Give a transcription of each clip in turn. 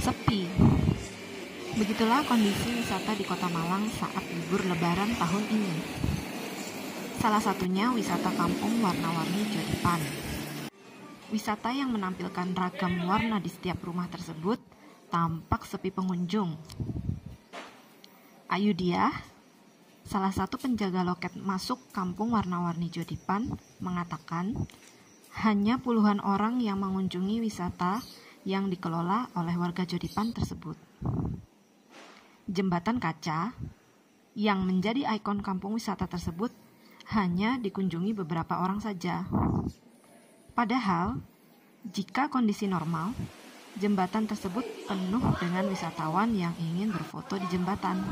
Sepi. Begitulah kondisi wisata di Kota Malang saat libur Lebaran tahun ini. Salah satunya wisata kampung warna-warni Jodipan. Wisata yang menampilkan ragam warna di setiap rumah tersebut tampak sepi pengunjung. Ayu Diah, salah satu penjaga loket masuk kampung warna-warni Jodipan, mengatakan hanya puluhan orang yang mengunjungi wisata yang dikelola oleh warga Jodipan tersebut. Jembatan kaca yang menjadi ikon kampung wisata tersebut hanya dikunjungi beberapa orang saja. Padahal, jika kondisi normal, jembatan tersebut penuh dengan wisatawan yang ingin berfoto di jembatan.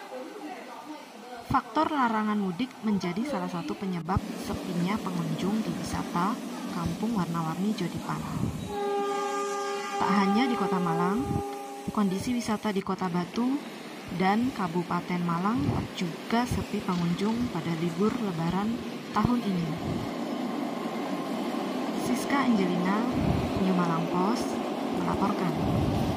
Faktor larangan mudik menjadi salah satu penyebab sepinya pengunjung di wisata kampung warna-warni Jodipan. Tak hanya di Kota Malang, kondisi wisata di Kota Batu dan Kabupaten Malang juga sepi pengunjung pada libur Lebaran tahun ini. Siska Angelina, New Malang Post, melaporkan.